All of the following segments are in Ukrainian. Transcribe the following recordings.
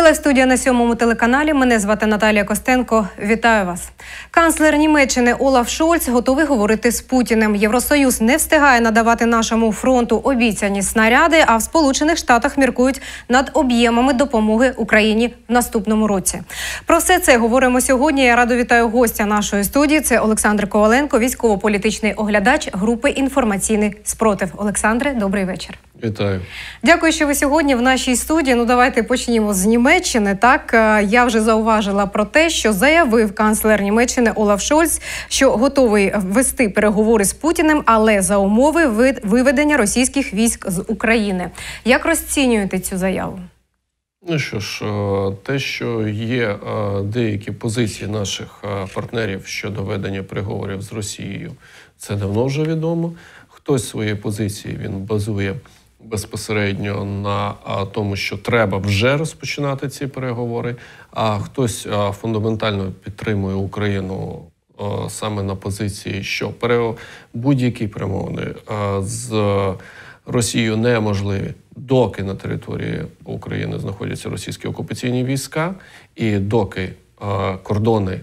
Телестудія на 7-му телеканалі. Мене звати Наталія Костенко. Вітаю вас. Канцлер Німеччини Олаф Шольц готовий говорити з Путіним. Євросоюз не встигає надавати нашому фронту обіцяні снаряди, а в Сполучених Штатах міркують над об'ємами допомоги Україні в наступному році. Про все це говоримо сьогодні. Я радо вітаю гостя нашої студії. Це Олександр Коваленко, військово-політичний оглядач групи «Інформаційний спротив». Олександре, добрий вечір. Вітаю. Дякую, що ви сьогодні в нашій студії. Ну, давайте почнімо з Німеччини. Так, я вже зауважила про те, що заявив канцлер Німеччини Олаф Шольц, що готовий вести переговори з Путіним, але за умови виведення російських військ з України. Як розцінюєте цю заяву? Ну що ж, те, що є деякі позиції наших партнерів щодо ведення переговорів з Росією, це давно вже відомо. Хтось свої позиції він базує безпосередньо на тому, що треба вже розпочинати ці переговори, а хтось фундаментально підтримує Україну саме на позиції, що будь-які перемовини з Росією неможливі, доки на території України знаходяться російські окупаційні війська, і доки кордони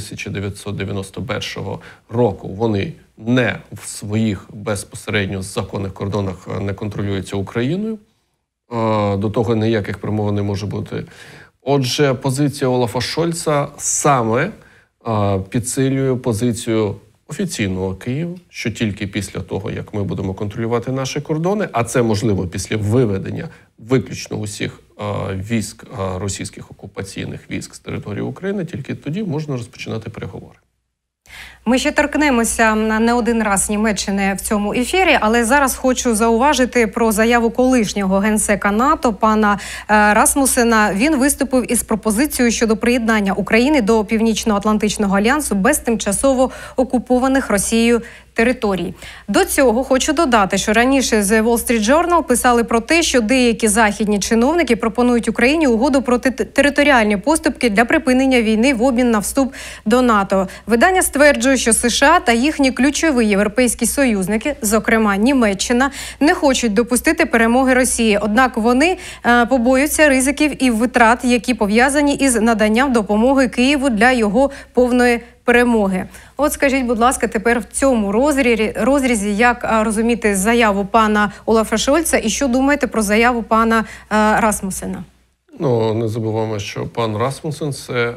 1991 року вони не в своїх безпосередньо законних кордонах не контролюються Україною. До того ніяких перемовин не може бути. Отже, позиція Олафа Шольца саме підсилює позицію офіційного Києва, що тільки після того, як ми будемо контролювати наші кордони, а це можливо після виведення виключно усіх військ, російських окупаційних військ з території України, тільки тоді можна розпочинати переговори. Ми ще торкнемося не один раз Німеччини в цьому ефірі, але зараз хочу зауважити про заяву колишнього генсека НАТО пана Расмусена. Він виступив із пропозицією щодо приєднання України до Північно-Атлантичного альянсу без тимчасово окупованих Росією територій. До цього хочу додати, що раніше The Wall Street Journal писали про те, що деякі західні чиновники пропонують Україні угоду про територіальні поступки для припинення війни в обмін на вступ до НАТО. Видання стверджує, що США та їхні ключові європейські союзники, зокрема Німеччина, не хочуть допустити перемоги Росії. Однак вони побоюються ризиків і витрат, які пов'язані із наданням допомоги Києву для його повної перемоги. От скажіть, будь ласка, тепер в цьому розрізі, як розуміти заяву пана Олафа Шольца і що думаєте про заяву пана Расмусена? Ну, не забуваємо, що пан Расмусен – це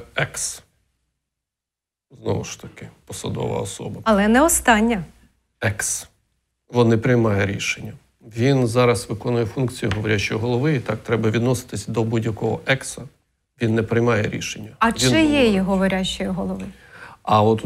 знову ж таки, посадова особа. Але не остання. Він не приймає рішення. Він зараз виконує функцію говорячої голови, і так треба відноситись до будь-якого Він не приймає рішення. А чиєї говорячої голови? А у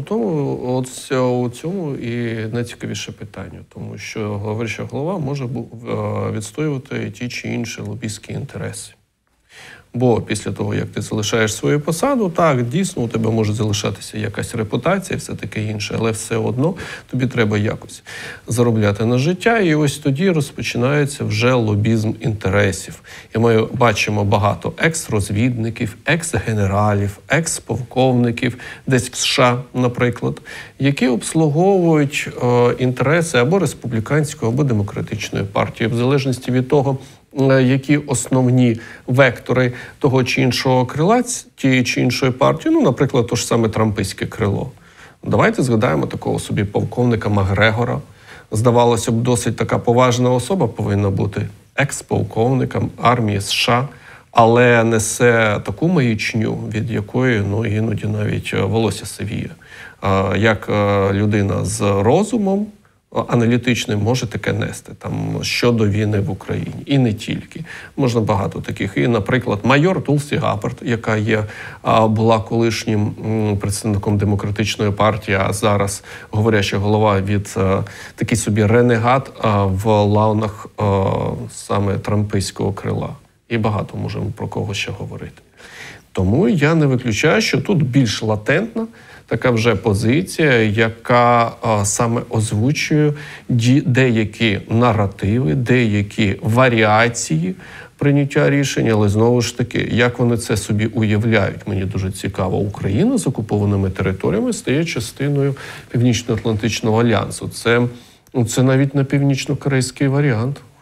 цьому і найцікавіше питання, тому що говоряча голова може відстоювати ті чи інші лобістські інтереси. Бо після того, як ти залишаєш свою посаду, так, дійсно, у тебе може залишатися якась репутація і все таке інше, але все одно тобі треба якось заробляти на життя, і ось тоді розпочинається вже лобізм інтересів. І ми бачимо багато екс-розвідників, екс-генералів, екс-полковників, десь в США, наприклад, які обслуговують інтереси або республіканської, або демократичної партії, в залежності від того, які основні вектори того чи іншого крила, тієї чи іншої партії, ну, наприклад, то ж саме трампійське крило. Давайте згадаємо такого собі полковника Макгрегора. Здавалося б, досить така поважна особа повинна бути екс-полковником армії США, але несе таку маячню, від якої, ну, іноді навіть волосся сивіє. Як людина з розумом аналітичним може таке нести там щодо війни в Україні. І не тільки. Можна багато таких. І, наприклад, майор Тулсі Габбард, яка була колишнім представником демократичної партії, а зараз говоряча голова від такий собі ренегат в лаунах саме трампійського крила. І багато можемо про кого ще говорити. Тому я не виключаю, що тут більш латентна така вже позиція, яка саме озвучує деякі наративи, деякі варіації прийняття рішень, але знову ж таки, як вони це собі уявляють, мені дуже цікаво. Україна з окупованими територіями стає частиною Північно-Атлантичного альянсу. Це навіть не північно-корейський варіант.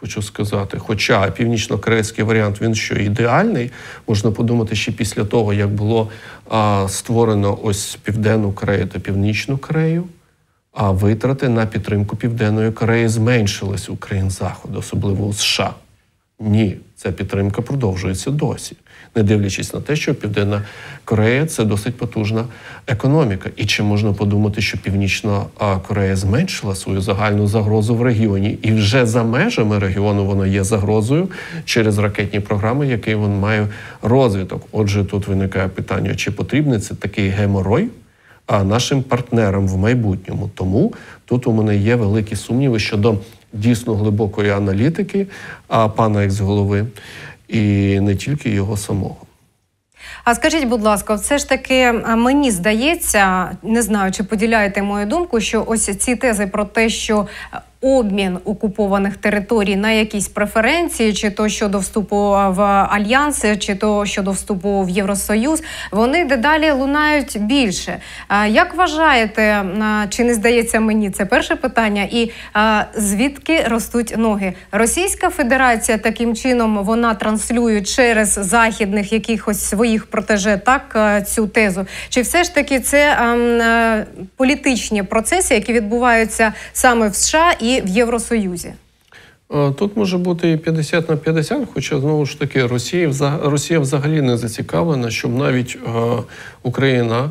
хочу сказати. Хоча північно-корейський варіант, він що ідеальний, можна подумати, ще після того, як було створено ось Південну Корею та Північну Корею, а витрати на підтримку Південної Кореї зменшились у країн Заходу, особливо у США. Ні, ця підтримка продовжується досі, не дивлячись на те, що Південна Корея – це досить потужна економіка. І чи можна подумати, що Північна Корея зменшила свою загальну загрозу в регіоні, і вже за межами регіону вона є загрозою через ракетні програми, які він має розвиток. Отже, тут виникає питання, чи потрібний це такий геморой нашим партнерам в майбутньому. Тому тут у мене є великі сумніви щодо дійсно глибокої аналітики пана екс-голови, і не тільки його самого. А скажіть, будь ласка, все ж таки мені здається, не знаю, чи поділяєте мою думку, що ось ці тези про те, що обмін окупованих територій на якісь преференції, чи то щодо вступу в Альянс, чи то щодо вступу в Євросоюз, вони дедалі лунають більше. Як вважаєте, чи не здається мені, це перше питання, і звідки ростуть ноги? Російська Федерація таким чином, вона транслює через західних якихось своїх протеже, так, цю тезу? Чи все ж таки це політичні процеси, які відбуваються саме в США і в Євросоюзі? Тут може бути і 50 на 50, хоча, знову ж таки, Росія взагалі не зацікавлена, щоб навіть Україна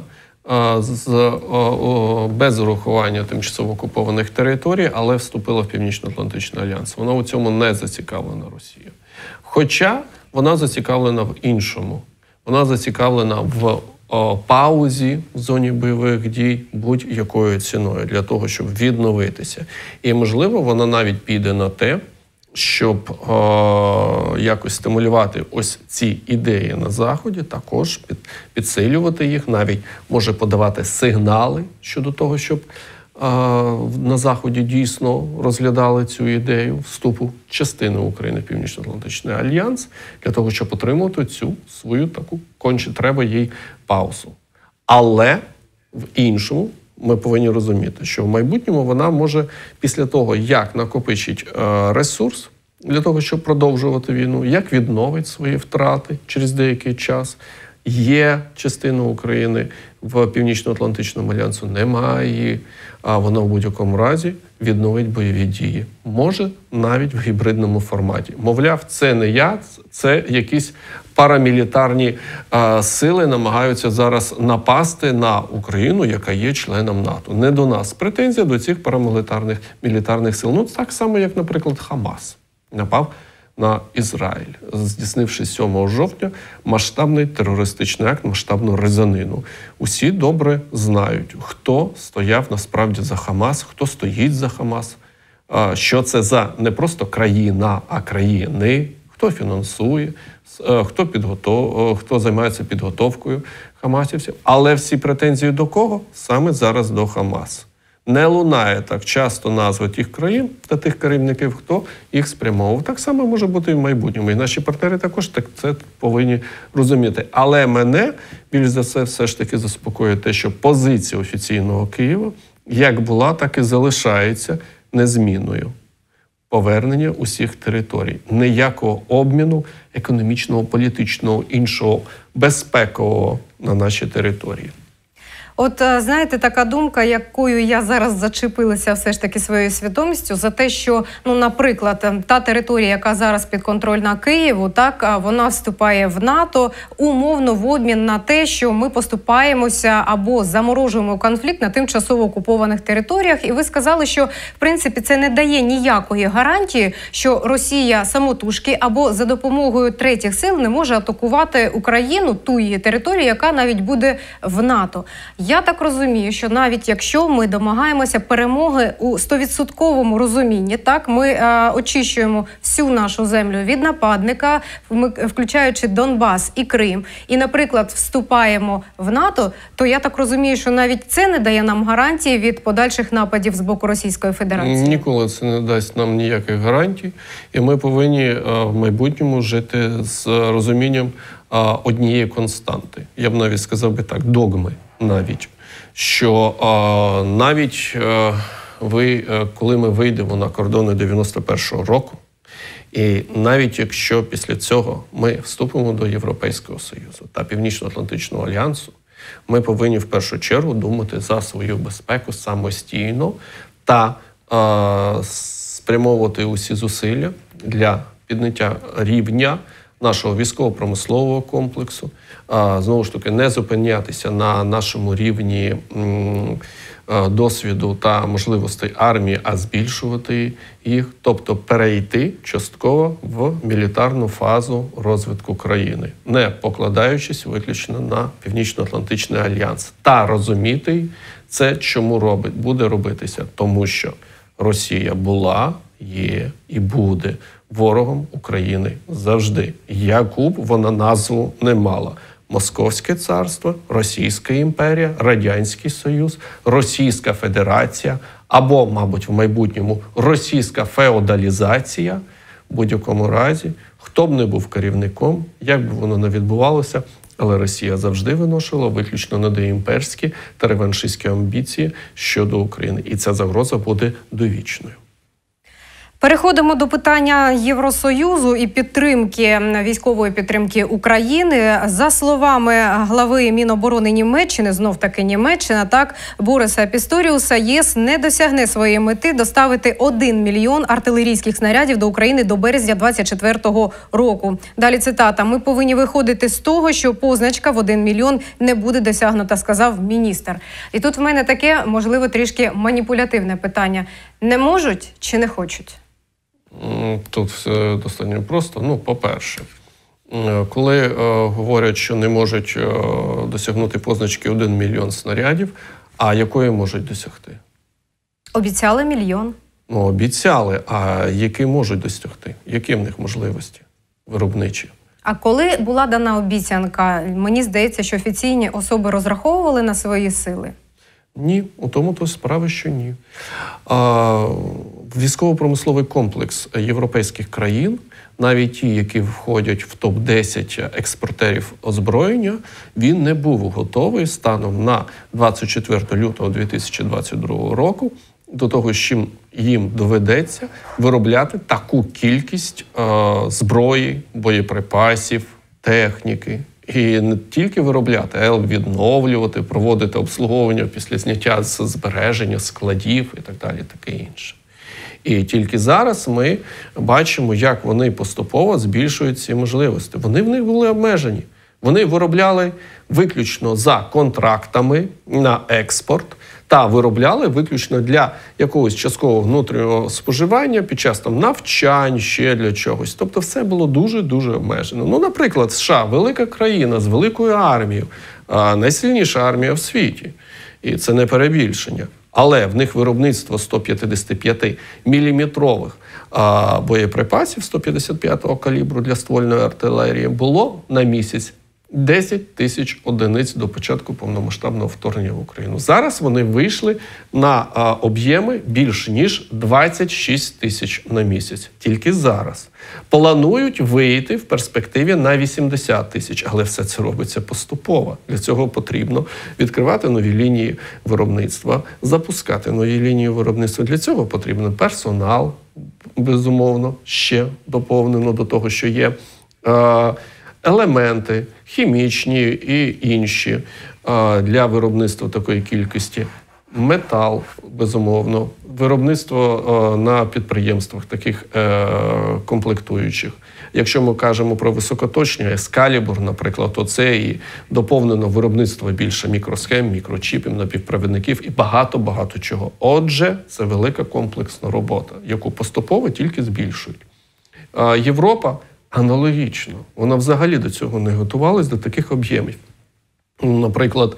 без урахування тимчасово окупованих територій, але вступила в Північно-Атлантичний альянс. Вона у цьому не зацікавлена, Росія. Хоча вона зацікавлена в іншому. Вона зацікавлена в паузі в зоні бойових дій будь-якою ціною для того, щоб відновитися. І, можливо, вона навіть піде на те, щоб якось стимулювати ось ці ідеї на Заході, також підсилювати їх, навіть може подавати сигнали щодо того, щоб на Заході дійсно розглядали цю ідею вступу частини України в Північно-Атлантичний альянс, для того, щоб отримати цю свою таку треба їй паузу. Але в іншому ми повинні розуміти, що в майбутньому вона може після того, як накопичить ресурс для того, щоб продовжувати війну, як відновить свої втрати через деякий час. Є частина України в Північно-Атлантичному альянсу, немає, а вона в будь-якому разі відновить бойові дії. Може, навіть в гібридному форматі. Мовляв, це не я, це якісь парамілітарні сили намагаються зараз напасти на Україну, яка є членом НАТО. Не до нас. Претензія до цих парамілітарних сил. Ну, так само, як, наприклад, Хамас напав на Ізраїль, здійснивши 7 жовтня масштабний терористичний акт, масштабну різанину. Усі добре знають, хто стояв насправді за Хамас, хто стоїть за Хамас, що це за не просто країна, а країни, хто фінансує, хто займається підготовкою хамасівців. Але всі претензії до кого? Саме зараз до Хамас. Не лунає так часто назва тих країн та тих керівників, хто їх спрямовував. Так само може бути і в майбутньому. І наші партнери також це повинні розуміти. Але мене більш за все ж таки заспокоює те, що позиція офіційного Києва як була, так і залишається незмінною. Повернення усіх територій. Ніякого обміну економічного, політичного, іншого, безпекового на нашій території. От, знаєте, така думка, якою я зараз зачепилася все ж таки своєю свідомістю, за те, що, ну, наприклад, та територія, яка зараз підконтрольна Києву, так, вона вступає в НАТО умовно в обмін на те, що ми поступаємося або заморожуємо конфлікт на тимчасово окупованих територіях. І ви сказали, що, в принципі, це не дає ніякої гарантії, що Росія самотужки або за допомогою третіх сил не може атакувати Україну, ту її територію, яка навіть буде в НАТО. Я так розумію, що навіть якщо ми домагаємося перемоги у 100% розумінні, так, ми очищуємо всю нашу землю від нападника, включаючи Донбас і Крим, і, наприклад, вступаємо в НАТО, то я так розумію, що навіть це не дає нам гарантії від подальших нападів з боку Російської Федерації. Ніколи це не дасть нам ніяких гарантій, і ми повинні в майбутньому жити з розумінням однієї константи. Я б навіть сказав би так, догми. Навіть, що навіть коли ми вийдемо на кордони 91-го року, І навіть якщо після цього ми вступимо до Європейського Союзу та Північно-Атлантичного альянсу, ми повинні в першу чергу думати за свою безпеку самостійно та спрямовувати усі зусилля для підняття рівня нашого військово-промислового комплексу, знову ж таки, не зупинятися на нашому рівні досвіду та можливостей армії, а збільшувати їх, тобто перейти частково в мілітарну фазу розвитку країни, не покладаючись виключно на Північно-Атлантичний альянс. Та розуміти це, чому буде робитися, тому що Росія була, є і буде ворогом України завжди. Яку б вона назву не мала. Московське царство, Російська імперія, Радянський Союз, Російська Федерація або, мабуть, в майбутньому російська феодалізація. В будь-якому разі, хто б не був керівником, як би воно не відбувалося, але Росія завжди виношувала виключно недоімперські та реваншистські амбіції щодо України. І ця загроза буде довічною. Переходимо до питання Євросоюзу і підтримки, військової підтримки України. За словами глави Міноборони Німеччини, знов-таки Німеччина, так, Бориса Пісторіуса, ЄС не досягне своєї мети доставити 1 мільйон артилерійських снарядів до України до березня 2024 року. Далі цитата. «Ми повинні виходити з того, що позначка в 1 мільйон не буде досягнута», сказав міністр. І тут в мене таке, можливо, трішки маніпулятивне питання. Не можуть чи не хочуть? Тут все достатньо просто. По-перше, коли говорять, що не можуть досягнути позначки 1 мільйон снарядів, а якої можуть досягти? Обіцяли мільйон. Обіцяли, а які можуть досягти? Які в них можливості виробничі? А коли була дана обіцянка, мені здається, що офіційні особи розраховували на свої сили? Ні, у тому то справа, що ні. Військово-промисловий комплекс європейських країн, навіть ті, які входять в топ-10 експортерів озброєння, він не був готовий станом на 24 лютого 2022 року до того, що їм доведеться виробляти таку кількість зброї, боєприпасів, техніки. І не тільки виробляти, а й відновлювати, проводити обслуговування після зняття з збереження складів і так далі, таке інше. І тільки зараз ми бачимо, як вони поступово збільшують ці можливості. Вони в них були обмежені. Вони виробляли виключно за контрактами на експорт та виробляли виключно для якогось часткового внутрішнього споживання під час навчань, ще для чогось. Тобто все було дуже-дуже обмежено. Наприклад, США – велика країна з великою армією, найсильніша армія в світі. І це не перебільшення. Але в них виробництво 155-мм боєприпасів 155-го калібру для ствольної артилерії було на місяць 10 тисяч одиниць до початку повномасштабного вторгнення в Україну. Зараз вони вийшли на об'єми більш ніж 26 тисяч на місяць. Тільки зараз. Планують вийти в перспективі на 80 тисяч, але все це робиться поступово. Для цього потрібно відкривати нові лінії виробництва, запускати нові лінії виробництва. Для цього потрібен персонал, безумовно, ще доповнено до того, що є елементи хімічні і інші для виробництва такої кількості. Метал, безумовно, виробництво на підприємствах таких комплектуючих. Якщо ми кажемо про високоточні ескалібур, наприклад, то це і доповнено виробництво більше мікросхем, мікрочіпів, напівпровідників і багато-багато чого. Отже, це велика комплексна робота, яку поступово тільки збільшують. Європа аналогічно. Вона взагалі до цього не готувалась, до таких об'ємів. Наприклад,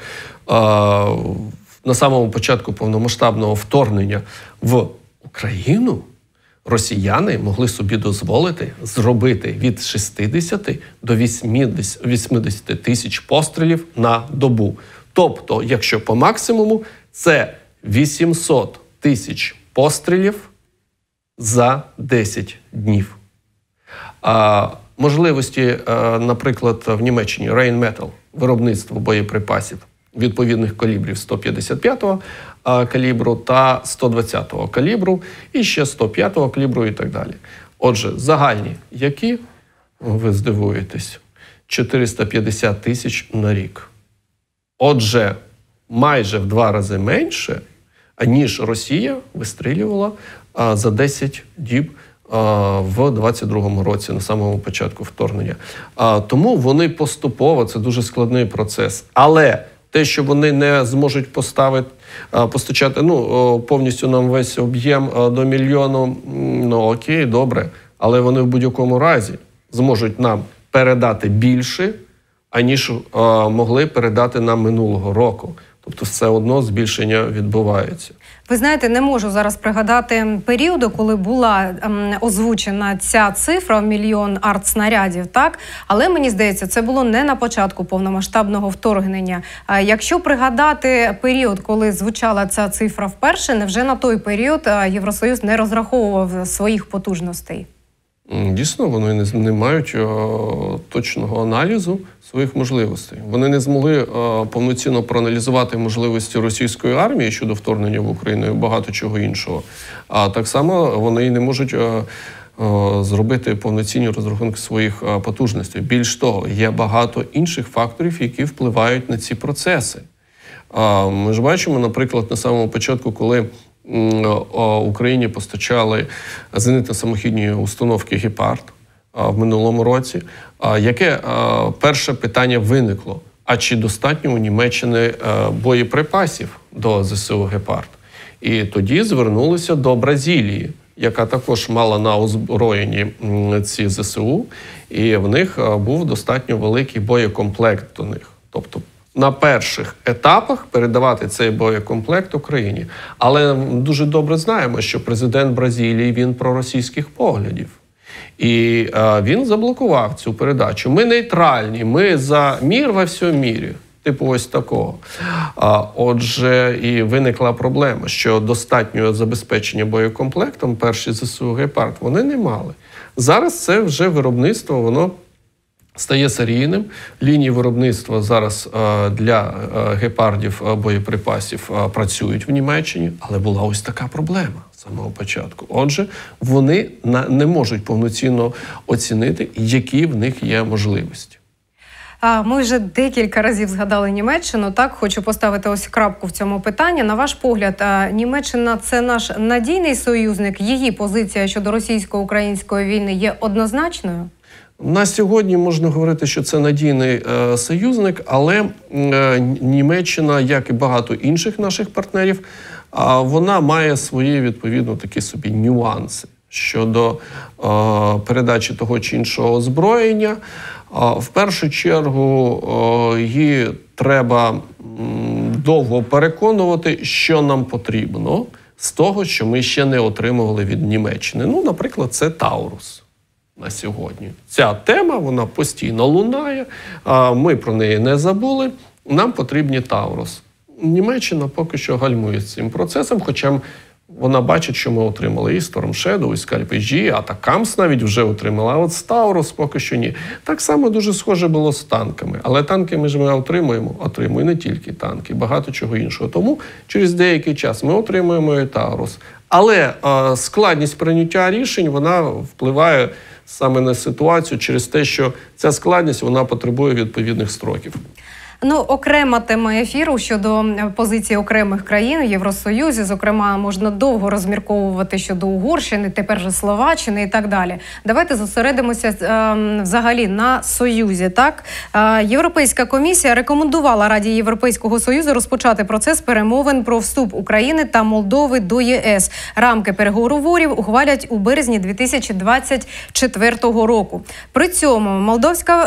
на самому початку повномасштабного вторгнення в Україну росіяни могли собі дозволити зробити від 60 до 80 тисяч пострілів на добу. Тобто, якщо по максимуму, це 800 тисяч пострілів за 10 днів. Можливості, наприклад, в Німеччині Rheinmetall, виробництво боєприпасів відповідних калібрів 155-го калібру та 120-го калібру, і ще 105-го калібру і так далі. Отже, загальні які, ви здивуєтесь, 450 тисяч на рік. Отже, майже в 2 рази менше, ніж Росія вистрілювала за 10 діб в 22-му році, на самому початку вторгнення. Тому вони поступово, це дуже складний процес. Але те, що вони не зможуть постачати повністю нам весь об'єм до мільйону, окей, добре. Але вони в будь-якому разі зможуть нам передати більше, аніж могли передати нам минулого року. Тобто все одно збільшення відбувається. Ви знаєте, не можу зараз пригадати періоду, коли була озвучена ця цифра в 1 мільйон артснарядів, так? Але мені здається, це було не на початку повномасштабного вторгнення. Якщо пригадати період, коли звучала ця цифра вперше, невже на той період Євросоюз не розраховував своїх потужностей? Дійсно, вони не мають точного аналізу своїх можливостей. Вони не змогли повноцінно проаналізувати можливості російської армії щодо вторгнення в Україну і багато чого іншого. А так само вони і не можуть зробити повноцінні розрахунки своїх потужностей. Більш того, є багато інших факторів, які впливають на ці процеси. Ми ж бачимо, наприклад, на самому початку, коли Україні постачали зенитно-самохідні установки «Гепард» в минулому році. Яке перше питання виникло? А чи достатньо у Німеччини боєприпасів до ЗСУ «Гепард»? І тоді звернулися до Бразилії, яка також мала на озброєнні ці ЗСУ, і в них був достатньо великий боєкомплект до них. Тобто на перших етапах передавати цей боєкомплект Україні. Але дуже добре знаємо, що президент Бразилії, він проросійських поглядів. І він заблокував цю передачу. Ми нейтральні, ми за мир во всьому мірі. Типу ось такого. Отже, і виникла проблема, що достатнього забезпечення боєкомплектом перші ЗСУ «Гепард» вони не мали. Зараз це вже виробництво, воно стає серійним. Лінії виробництва зараз для «Гепардів» боєприпасів працюють в Німеччині, але була ось така проблема з самого початку. Отже, вони не можуть повноцінно оцінити, які в них є можливості. Ми вже декілька разів згадали Німеччину. Так, хочу поставити ось крапку в цьому питанні. На ваш погляд, Німеччина – це наш надійний союзник? Її позиція щодо російсько-української війни є однозначною? На сьогодні можна говорити, що це надійний союзник, але Німеччина, як і багато інших наших партнерів, вона має свої, відповідно, такі собі нюанси щодо передачі того чи іншого озброєння. В першу чергу її треба довго переконувати, що нам потрібно з того, що ми ще не отримували від Німеччини. Ну, наприклад, це «Таурус» на сьогодні. Ця тема, вона постійно лунає, ми про неї не забули, нам потрібні «Таурус». Німеччина поки що гальмує цим процесом, хоча вона бачить, що ми отримали і Storm Shadow, і Scalp HG, Атакамс навіть вже отримала, а от з Таурус поки що ні. Так само дуже схоже було з танками. Але танки ми отримуємо і не тільки танки, багато чого іншого. Тому через деякий час ми отримуємо і Таурус. Але складність прийняття рішень, вона впливає саме на ситуацію через те, що ця складність, вона потребує відповідних строків. Ну, окрема тема ефіру щодо позиції окремих країн в Євросоюзі. Зокрема, можна довго розмірковувати щодо Угорщини, тепер же Словаччини і так далі. Давайте зосередимося взагалі на Союзі. Так? Європейська комісія рекомендувала Раді Європейського Союзу розпочати процес перемовин про вступ України та Молдови до єС. Рамки переговорів ухвалять у березні 2024 року. При цьому Молдовська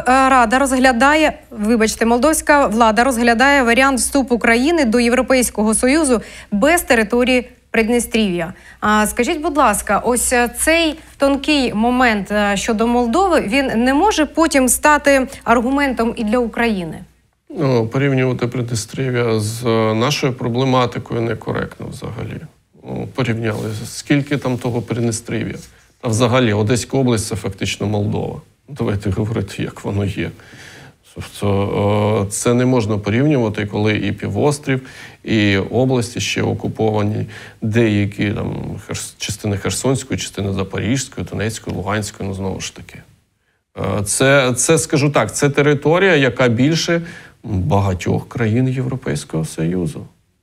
влада розглядає варіант вступу України до Європейського Союзу без території Придністров'я. Скажіть, будь ласка, ось цей тонкий момент щодо Молдови, він не може потім стати аргументом і для України? Порівнювати Придністров'я з нашою проблематикою некоректно взагалі. Порівняли, скільки там того Придністров'я. А взагалі Одеська область – це фактично Молдова. Давайте говорити, як воно є. Тобто це не можна порівнювати, коли і півострів, і області ще окуповані, деякі там частини Херсонської, частини Запорізької, Донецької, Луганської, знову ж таки. Це, скажу так, це територія, яка більше багатьох країн Європейського Союзу.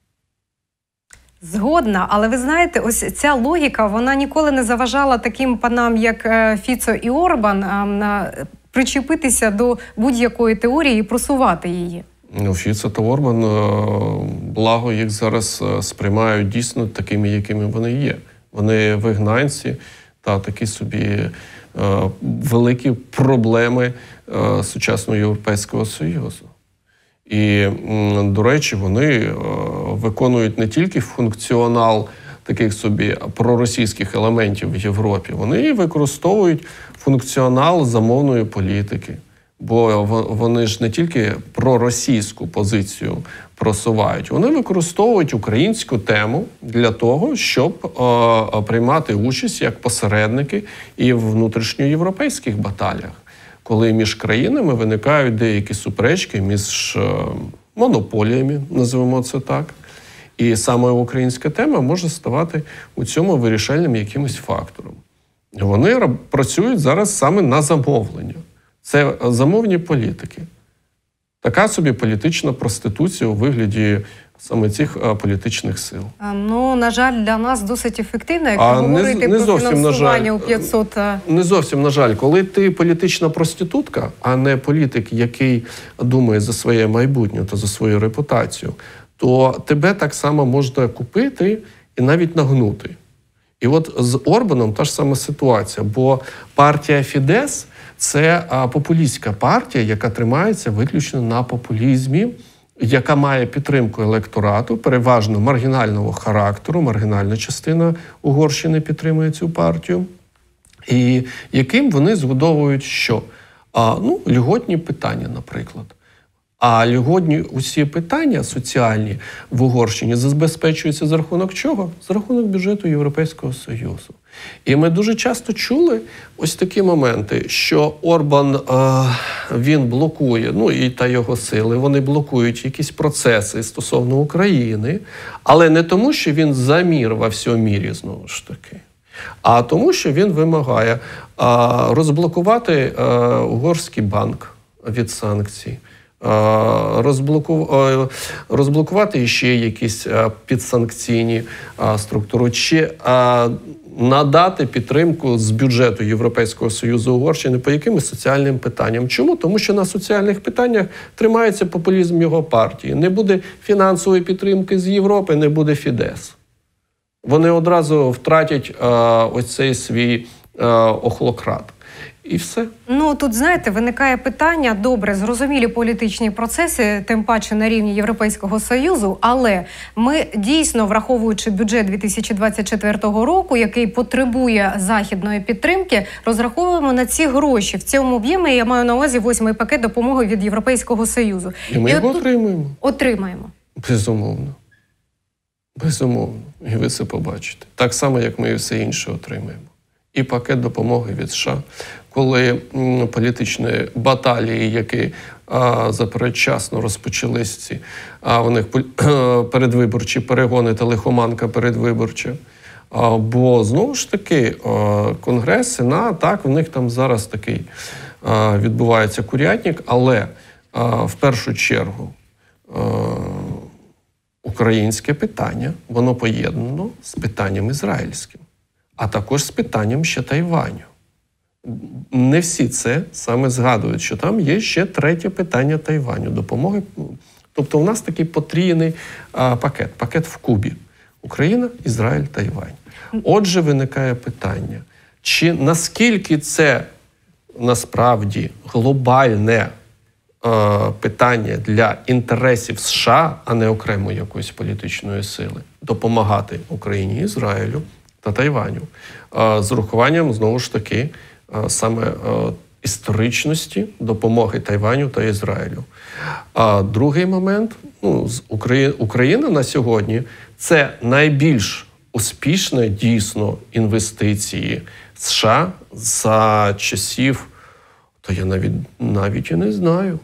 Згодна, але ви знаєте, ось ця логіка, вона ніколи не заважала таким панам, як Фіцо і Орбан, причепитися до будь-якої теорії і просувати її. Фіцо та Орбан, благо їх зараз сприймають дійсно такими, якими вони є. Вони вигнанці та такі собі великі проблеми сучасного Європейського Союзу. І, до речі, вони виконують не тільки функціонал таких собі проросійських елементів в Європі, вони і використовують функціонал замовної політики. Бо вони ж не тільки проросійську позицію просувають, вони використовують українську тему для того, щоб приймати участь як посередники і в внутрішньоєвропейських баталіях, коли між країнами виникають деякі суперечки між монополіями, називаємо це так. І саме українська тема може ставати у цьому вирішальним якимось фактором. Вони працюють зараз саме на замовлення. Це замовні політики. Така собі політична проституція у вигляді саме цих політичних сил. Ну, на жаль, для нас досить ефективно, якщо говорити про фінансування у 500... Не зовсім, на жаль. Коли ти політична проститутка, а не політик, який думає за своє майбутнє та за свою репутацію, то тебе так само можна купити і навіть нагнути. І от з Орбаном та ж сама ситуація, бо партія Фідес – це популістська партія, яка тримається виключно на популізмі, яка має підтримку електорату, переважно маргінального характеру, маргінальна частина Угорщини підтримує цю партію, і яким вони згодовують що? Льготні питання, наприклад. А льготні усі питання соціальні в Угорщині забезпечуються за рахунок чого? За рахунок бюджету Європейського Союзу. І ми дуже часто чули ось такі моменти, що Орбан, він блокує, і та його сили, вони блокують якісь процеси стосовно України, але не тому, що він замір во всьому мірі, знову ж таки, а тому, що він вимагає розблокувати угорський банк від санкцій, розблокувати ще якісь підсанкційні структури, чи надати підтримку з бюджету Європейського Союзу Угорщини по якимось соціальним питанням. Чому? Тому що на соціальних питаннях тримається популізм його партії. Не буде фінансової підтримки з Європи, не буде Фідес. Вони одразу втратять ось цей свій охлократ. І все. Тут, знаєте, виникає питання, добре, зрозумілі політичні процеси, тим паче на рівні Європейського Союзу, але ми дійсно, враховуючи бюджет 2024 року, який потребує західної підтримки, розраховуємо на ці гроші. В цьому об'ємі я маю на увазі 8-й пакет допомоги від Європейського Союзу. І ми його отримуємо. Отримаємо. Безумовно. Безумовно. І ви це побачите. Так само, як ми і все інше отримаємо. І пакет допомоги від США, коли політичні баталії, які запередчасно розпочались ці, у них передвиборчі перегони та лихоманка передвиборча. Бо, знову ж таки, Конгрес, Сенат, так, у них там зараз такий відбувається курятник, але в першу чергу українське питання, воно поєднано з питанням ізраїльським, а також з питанням ще Тайваню. Не всі це саме згадують, що там є ще третє питання Тайваню, допомоги. Тобто у нас такий потрійний пакет в кубі. Україна, Ізраїль, Тайвань. Отже, виникає питання, чи наскільки це насправді глобальне питання для інтересів США, а не окремо якоїсь політичної сили, допомагати Україні, Ізраїлю та Тайваню. З урахуванням, знову ж таки, саме історичності допомоги Тайваню та Ізраїлю. А другий момент, Україна на сьогодні – це найбільш успішні, дійсно, інвестиції США за часів, то я навіть і не знаю.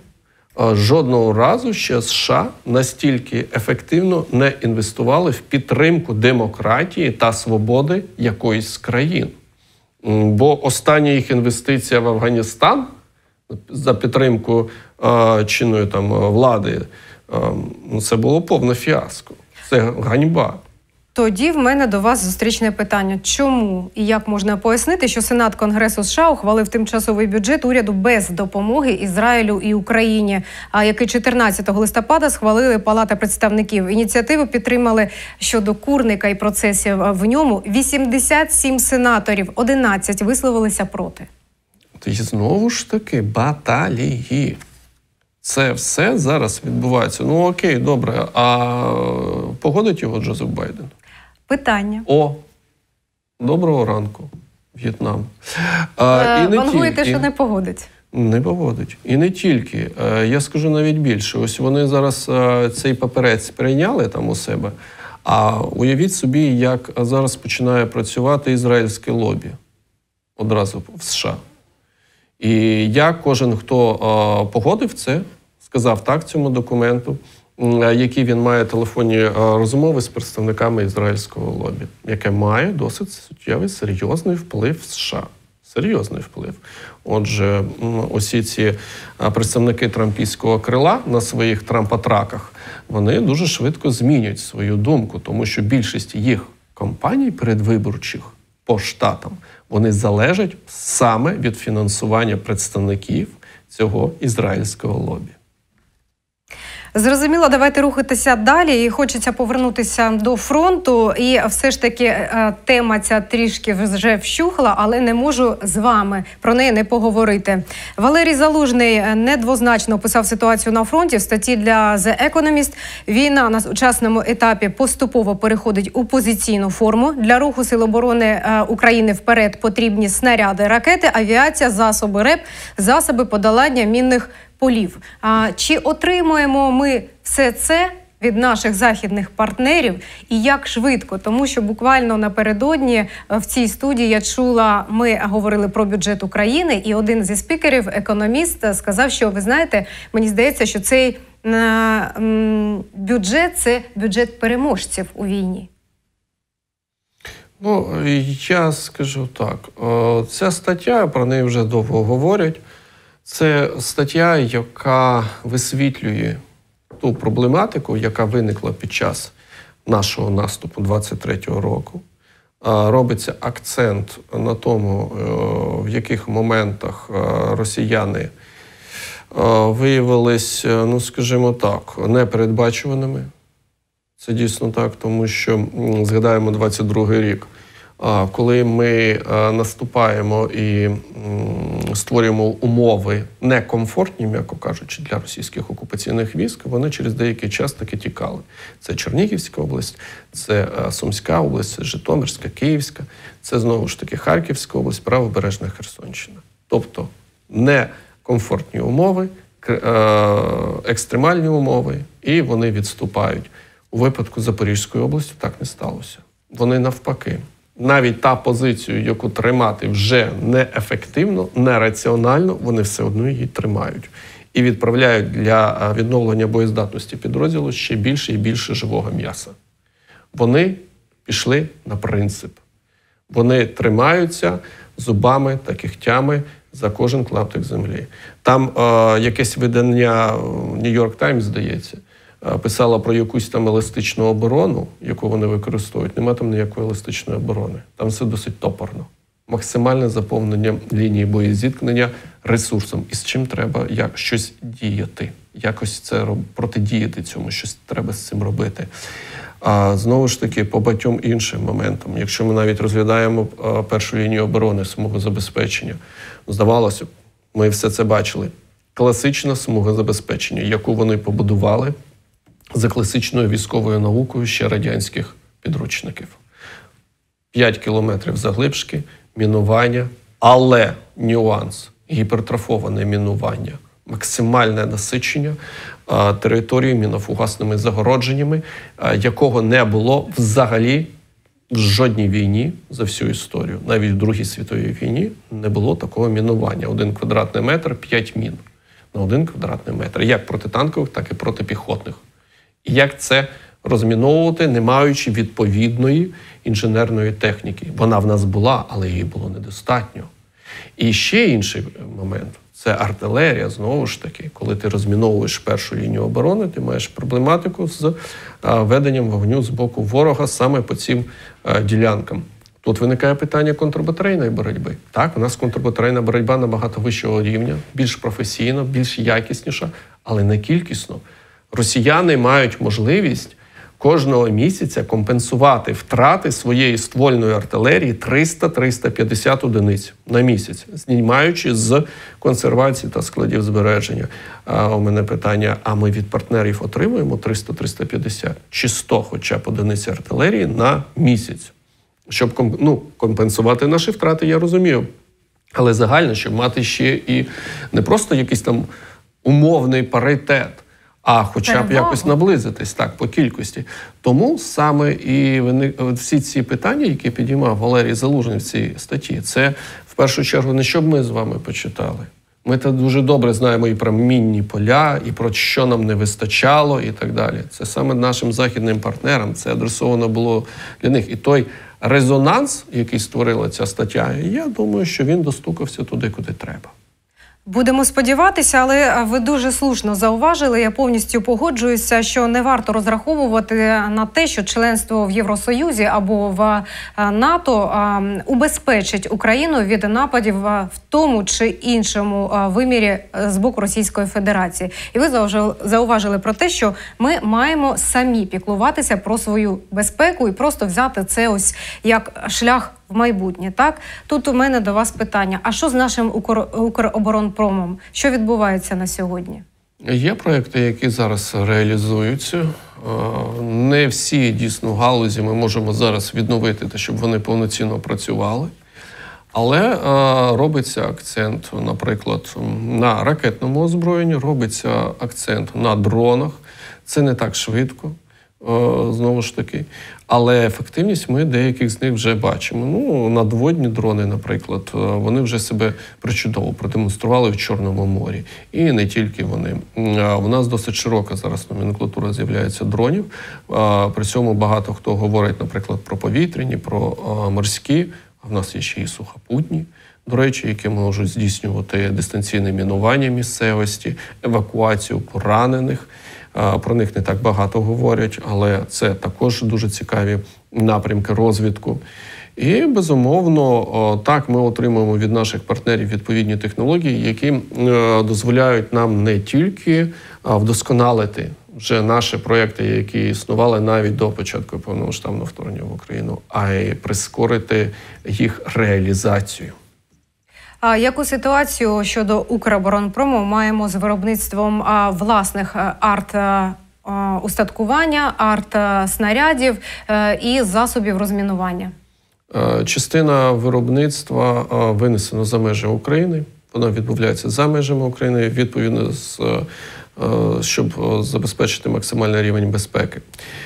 Жодного разу ще США настільки ефективно не інвестували в підтримку демократії та свободи якоїсь з країн. Бо остання їх інвестиція в Афганістан за підтримку чинної влади, це було повне фіаско. Це ганьба. Тоді в мене до вас зустрічне питання. Чому і як можна пояснити, що Сенат Конгресу США ухвалив тимчасовий бюджет уряду без допомоги Ізраїлю і Україні, який 14 листопада схвалили Палата представників? Ініціативу підтримали щодо курника і процесів в ньому 87 сенаторів, 11 висловилися проти. І знову ж таки баталії. Це все зараз відбувається. Ну окей, добре, а погодить його Джозеф Байден? Питання. Доброго ранку, В'єтнам. Вангуєте, що не погодить? Не погодить. І не тільки. Я скажу навіть більше. Ось вони зараз цей папірець прийняли там у себе, а уявіть собі, як зараз починає працювати ізраїльське лобі одразу в США. І я, кожен, хто погодив це, сказав так цьому документу, які він має телефонні розмови з представниками ізраїльського лобі, яке має досить суттєвий, серйозний вплив в США. Серйозний вплив. Отже, усі ці представники трампійського крила на своїх трампатраках, вони дуже швидко змінюють свою думку, тому що більшість їх кампаній передвиборчих по штатам, вони залежать саме від фінансування представників цього ізраїльського лобі. Зрозуміло, давайте рухатися далі. І хочеться повернутися до фронту. І все ж таки тема ця трішки вже вщухла, але не можу з вами про неї не поговорити. Валерій Залужний недвозначно описав ситуацію на фронті в статті для The Economist. Війна на сучасному етапі поступово переходить у позиційну форму. Для руху Сил оборони України вперед потрібні снаряди, ракети, авіація, засоби РЕП, засоби подолання мінних полів. Чи отримуємо ми все це від наших західних партнерів і як швидко? Тому що буквально напередодні в цій студії я чула, ми говорили про бюджет України, і один зі спікерів, економіст, сказав, що, ви знаєте, мені здається, що цей бюджет – це бюджет переможців у війні. Ну, я скажу так. Ця стаття, про неї вже довго говорять. Це стаття, яка висвітлює ту проблематику, яка виникла під час нашого наступу 23-го року. Робиться акцент на тому, в яких моментах росіяни виявились, ну скажімо так, непередбачуваними. Це дійсно так, тому що, згадаємо 22-й рік, коли ми наступаємо і створюємо умови некомфортні, м'яко кажучи, для російських окупаційних військ, вони через деякий час таки тікали. Це Чернігівська область, це Сумська область, це Житомирська, Київська, це знову ж таки Харківська область, правобережна Херсонщина. Тобто некомфортні умови, екстремальні умови, і вони відступають. У випадку Запорізької області так не сталося. Вони навпаки. Навіть та позицію, яку тримати вже неефективно, нераціонально, вони все одно її тримають. І відправляють для відновлення боєздатності підрозділу ще більше і більше живого м'яса. Вони пішли на принцип. Вони тримаються зубами та кігтями за кожен клаптик землі. Там якесь видання New York Times, здається, писала про якусь там еластичну оборону, яку вони використовують. Нема там ніякої еластичної оборони. Там все досить топорно. Максимальне заповнення лінії боєзіткнення ресурсом. І з чим треба щось діяти. Якось це протидіяти цьому, щось треба з цим робити. А знову ж таки, по багатьом іншим моментам. Якщо ми навіть розглядаємо першу лінію оборони, смугу забезпечення, здавалося б, ми все це бачили. Класична смуга забезпечення, яку вони побудували за класичною військовою наукою ще радянських підручників. 5 кілометрів заглибшки, мінування, але нюанс – гіпертрофоване мінування, максимальне насичення території мінофугасними загородженнями, якого не було взагалі в жодній війні за всю історію. Навіть в Другій світовій війні не було такого мінування. 1 квадратний метр – 5 мін. на 1 квадратний метр, як протитанкових, так і протипіхотних. І як це розміновувати, не маючи відповідної інженерної техніки. Вона в нас була, але її було недостатньо. І ще інший момент – це артилерія, знову ж таки. Коли ти розміновуєш першу лінію оборони, ти маєш проблематику з веденням вогню з боку ворога саме по цим ділянкам. Тут виникає питання контрбатарейної боротьби. Так, у нас контрбатарейна боротьба набагато вищого рівня, більш професійна, більш якісніша, але не кількісно. Росіяни мають можливість кожного місяця компенсувати втрати своєї ствольної артилерії 300-350 одиниць на місяць, знімаючи з консервації та складів збереження. У мене питання, а ми від партнерів отримуємо 300-350 чи 100 хоча б одиниць артилерії на місяць? Щоб компенсувати наші втрати, я розумію. Але загально, щоб мати ще і не просто якийсь там умовний паритет, а хоча б якось наблизитись так по кількості. Тому саме і всі ці питання, які підіймав Валерій Залужний в цій статті, це в першу чергу не щоб ми з вами почитали. Ми це дуже добре знаємо і про мінні поля, і про що нам не вистачало, і так далі. Це саме нашим західним партнерам, це адресовано було для них. І той резонанс, який створила ця стаття, я думаю, що він достукався туди, куди треба. Будемо сподіватися, але ви дуже слушно зауважили, я повністю погоджуюся, що не варто розраховувати на те, що членство в Євросоюзі або в НАТО убезпечить Україну від нападів в тому чи іншому вимірі з боку Російської Федерації. І ви зауважили про те, що ми маємо самі піклуватися про свою безпеку і просто взяти це ось як шлях в майбутнє, так? Тут у мене до вас питання. А що з нашим Укроборонпромом? Що відбувається на сьогодні? Є проекти, які зараз реалізуються. Не всі, дійсно, галузі ми можемо зараз відновити, щоб вони повноцінно працювали. Але робиться акцент, наприклад, на ракетному озброєнні, робиться акцент на дронах. Це не так швидко. Знову ж таки. Але ефективність ми деяких з них вже бачимо. Надводні дрони, наприклад, вони вже себе причудово продемонстрували в Чорному морі. І не тільки вони. У нас досить широка зараз номенклатура з'являється дронів. При цьому багато хто говорить, наприклад, про повітряні, про морські. А в нас є ще і сухопутні, до речі, які можуть здійснювати дистанційне мінування місцевості, евакуацію поранених. Про них не так багато говорять, але це також дуже цікаві напрямки розвитку. І, безумовно, так ми отримуємо від наших партнерів відповідні технології, які дозволяють нам не тільки вдосконалити вже наші проекти, які існували навіть до початку повномасштабного вторгнення в Україну, а й прискорити їх реалізацію. А яку ситуацію щодо Укроборонпрому маємо з виробництвом власних арт-устаткування, арт-снарядів і засобів розмінування? Частина виробництва винесена за межі України. Вона відбувається за межами України, відповідно, щоб забезпечити максимальний рівень безпеки.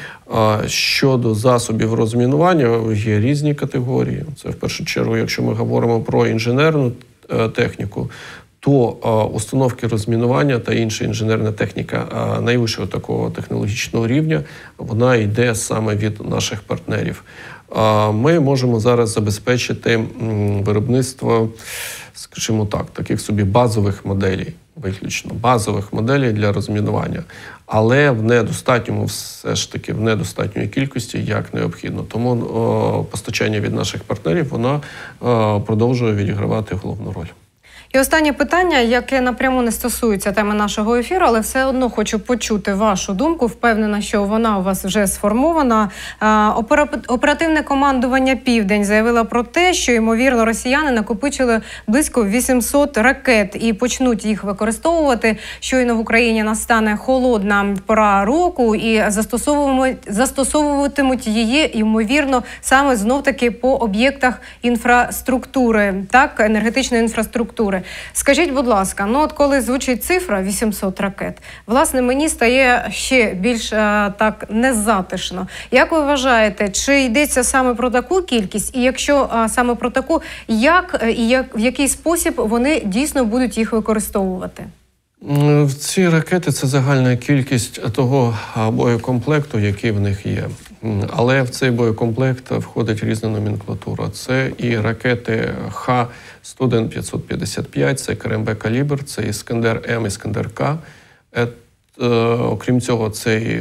Щодо засобів розмінування, є різні категорії. Це, в першу чергу, якщо ми говоримо про інженерну техніку, то установки розмінування та інша інженерна техніка найвищого такого технологічного рівня, вона йде саме від наших партнерів. Ми можемо зараз забезпечити виробництво, скажімо так, таких собі базових моделей, виключно базових моделей для розмінування, але в недостатньому, все ж таки, в недостатньої кількості, як необхідно. Тому постачання від наших партнерів, вона продовжує відігравати головну роль. І останнє питання, яке напряму не стосується теми нашого ефіру, але все одно хочу почути вашу думку. Впевнена, що вона у вас вже сформована. Оперативне командування «Південь» заявило про те, що, ймовірно, росіяни накопичили близько 800 ракет і почнуть їх використовувати. Щойно в Україні настане холодна пора року і застосовуватимуть її, ймовірно, саме знов-таки по об'єктах інфраструктури, так, енергетичної інфраструктури. Скажіть, будь ласка, от коли звучить цифра 800 ракет, власне, мені стає ще більш так незатишно. Як ви вважаєте, чи йдеться саме про таку кількість? І якщо саме про таку, в який спосіб вони дійсно будуть їх використовувати? Ці ракети – це загальна кількість того боєкомплекту, який в них є. Але в цей боєкомплект входить різна номенклатура. Це і ракети Х-101-555, це КРМБ «Калібр», це Іскандер-М, Іскандер-К. Окрім цього, це і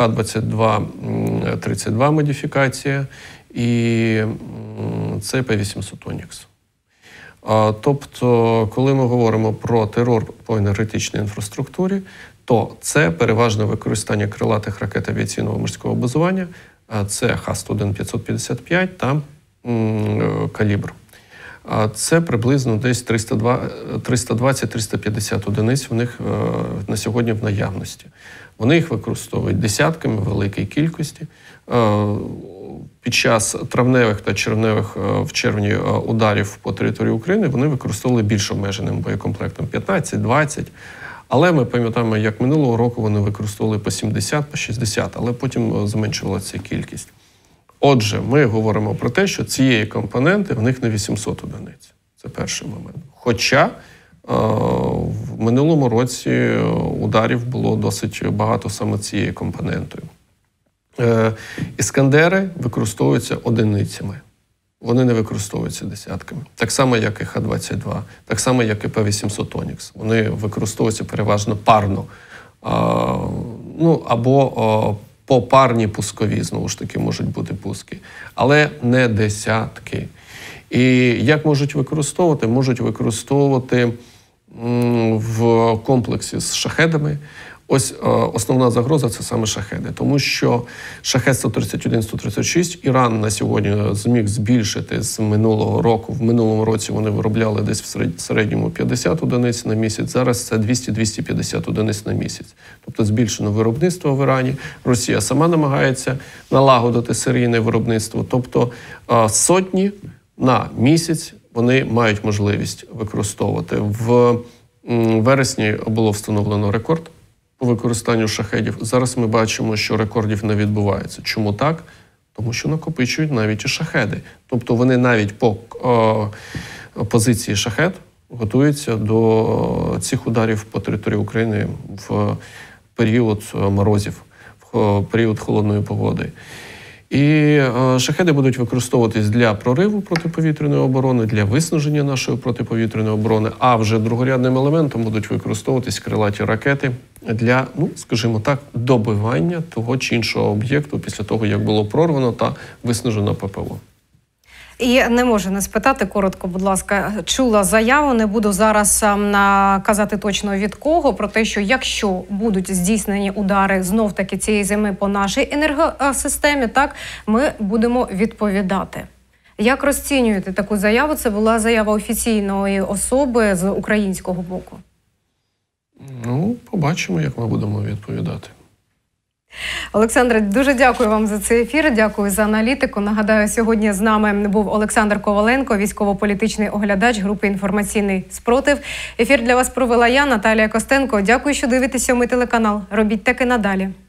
Х-22-32 модифікація і це П-800 «Онікс». Тобто, коли ми говоримо про терор по енергетичній інфраструктурі, то це переважне використання крилатих ракет авіаційного морського базування, це Х-101-555 та «Калібр». Це приблизно десь 320-350 одиниць в них на сьогодні в наявності. Вони їх використовують десятками в великій кількості. Під час травневих та червневих в червні ударів по території України вони використовували більш обмеженим боєкомплектом – 15-20. Але ми пам'ятаємо, як минулого року вони використовували по 70, по 60, але потім зменшувалася кількість. Отже, ми говоримо про те, що цієї компоненти в них не 800 одиниць. Це перший момент. Хоча в минулому році ударів було досить багато саме цією компонентою. Іскандери використовуються одиницями. Вони не використовуються десятками. Так само, як і Х-22, так само, як і П-800 «Онікс». Вони використовуються переважно парно. Або попарні пускові, знову ж таки, можуть бути пуски. Але не десятки. І як можуть використовувати? Можуть використовувати в комплексі з шахедами. Ось основна загроза – це саме шахеди. Тому що Шахед-131-136 Іран на сьогодні зміг збільшити з минулого року. В минулому році вони виробляли десь в середньому 50 одиниць на місяць. Зараз це 200-250 одиниць на місяць. Тобто збільшено виробництво в Ірані. Росія сама намагається налагодити серійне виробництво. Тобто сотні на місяць вони мають можливість використовувати. В вересні було встановлено рекорд по використанню шахедів. Зараз ми бачимо, що рекордів не відбувається. Чому так? Тому що накопичують навіть і шахеди. Тобто вони навіть по позиції шахед готуються до цих ударів по території України в період морозів, в період холодної погоди. І шахеди будуть використовуватись для прориву протиповітряної оборони, для виснаження нашої протиповітряної оборони, а вже другорядним елементом будуть використовуватись крилаті ракети для, скажімо так, добивання того чи іншого об'єкту після того, як було прорвано та виснажено ППО. І не можу не спитати, коротко, будь ласка, чула заяву, не буду зараз казати точно від кого, про те, що якщо будуть здійснені удари знов-таки цієї зими по нашій енергосистемі, так, ми будемо відповідати. Як розцінюєте таку заяву? Це була заява офіційної особи з українського боку. Побачимо, як ми будемо відповідати. Олександре, дуже дякую вам за цей ефір, дякую за аналітику. Нагадаю, сьогодні з нами був Олександр Коваленко, військово-політичний оглядач групи «Інформаційний спротив». Ефір для вас провела я, Наталія Костенко. Дякую, що дивитеся мій телеканал. Робіть так і надалі.